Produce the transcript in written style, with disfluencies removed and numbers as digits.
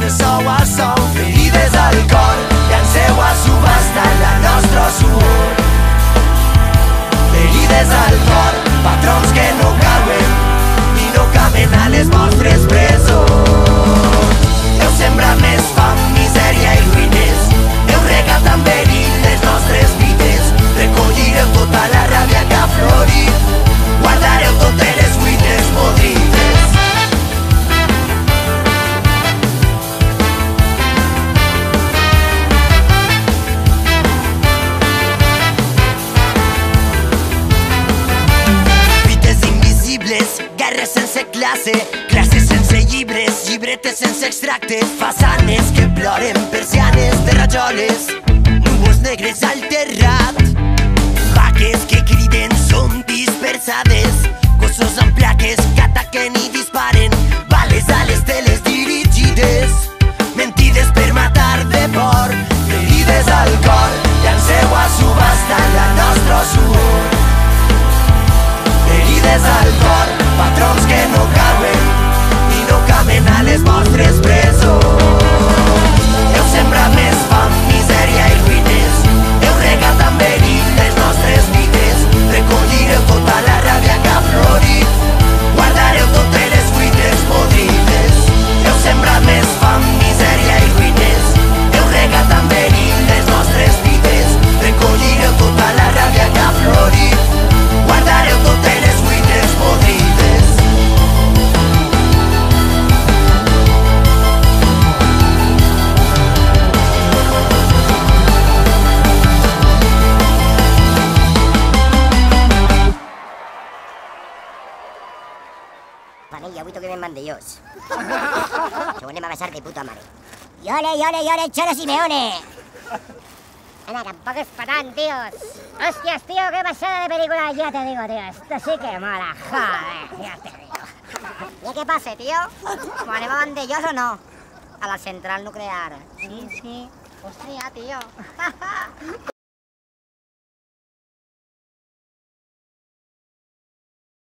de sou a sou, ferides al cor, llanceu a subhasta la nostra suor. Ferides al cor, patrons que no cauen i no caben a les vostres presons. Heu sembrat més fam, misèria i ruïnes, heu regat amb verí les nostres vides, recollireu tota la ràbia que ha florit, guardareu totes les cuines podrides. Guerres sense classe, classes sense llibres, llibretes sense extractes, façanes que ploren, persianes de rajoles, núvols negres al terrat, vaques que criden són dispersades, gossos amb plaques que ataquen i disparen, bales a les teles dirigides, mentides per matar de por, ferides al cor, llanceu a subhasta la nostra suor. Ferides al cor, patrons que no cauen i no caben a les vostres presons. Heu sembrat més fam, misèria i ruïnes, heu regat amb verí les nostres vides, recollireu tota la ràbia que ha florit, guardareu totes les cuines podrides. Heu sembrat més fam, misèria i ruïnes, heu regat amb verí les nostres vides, recollireu tota la ràbia que ha florit, guardareu totes les cuines podrides. Panilla, avui toquem en Vandellós. Según anem a besar de puta mare. Llore, llore, llore, Cholo Simeone. Ana, tampoco es para tan, tíos. Hostias, tío, qué pasada de película, ya te digo, tío. Esto sí que mola, joder, ya te digo. ¿Y qué pasa, tío? ¿Cómo anem a Vandellós o no? A la central nuclear. Sí, sí. Hostia, tío.